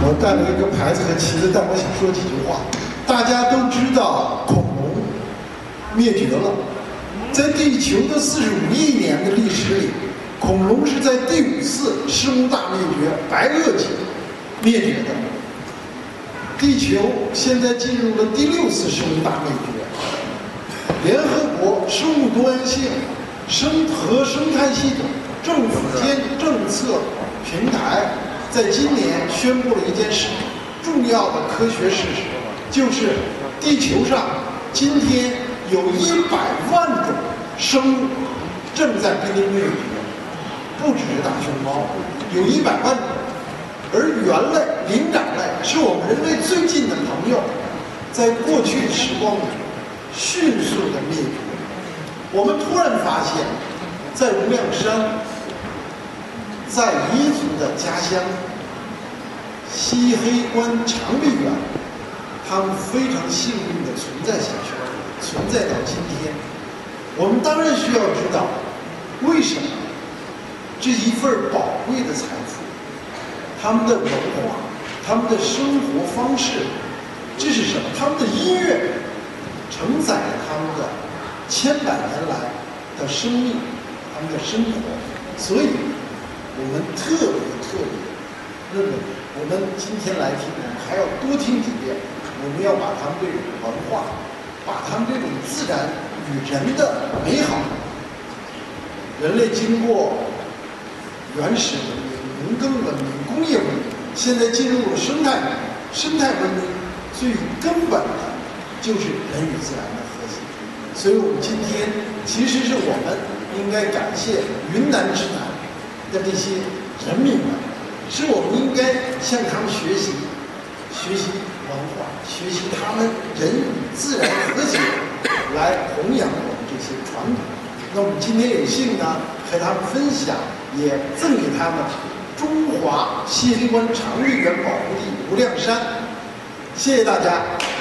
我带了一个牌子和旗子，但我想说几句话。大家都知道恐龙灭绝了，在地球的45亿年的历史里，恐龙是在第5次生物大灭绝白垩纪灭绝的。地球现在进入了第6次生物大灭绝。联合国生物多样性和生态系统政府间政策平台在今年宣布了一件事，重要的科学事实，就是地球上今天有100万种生物正在濒临灭绝，不只是大熊猫，有100万种。而猿类、灵长类是我们人类最近的朋友，在过去的时光里迅速的灭绝。我们突然发现，在无量山，在彝族的家乡西黑关长臂猿，他们非常幸运的存在下去，存在到今天。我们当然需要知道，为什么这一份宝贵的财富，他们的文化，他们的生活方式，这是什么？他们的音乐承载了他们的千百年来的生命，他们的生活。所以我们特别认为，我们今天来听，我们还要多听几遍。我们要把他们这种文化，把他们这种自然与人的美好，人类经过原始文明、农耕文明、工业文明，现在进入了生态文明，最根本的就是人与自然的和谐。所以我们今天其实是我们应该感谢云南之南的这些人民们，是我们应该向他们学习文化，学习他们人与自然和谐，来弘扬我们这些传统。那我们今天有幸呢，和他们分享，也赠给他们中华西黑关长臂猿保护地无量山。谢谢大家。